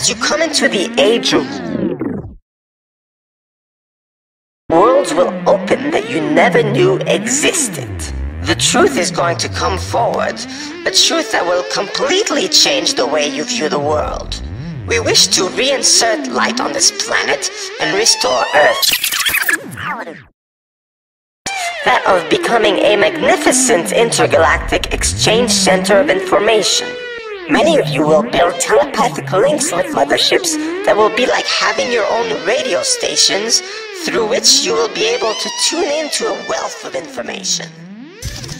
As you come into the age of worlds will open that you never knew existed. The truth is going to come forward, a truth that will completely change the way you view the world. We wish to reinsert light on this planet and restore Earth. That of becoming a magnificent intergalactic exchange center of information. Many of you will build telepathic links with motherships that will be like having your own radio stations through which you will be able to tune into a wealth of information.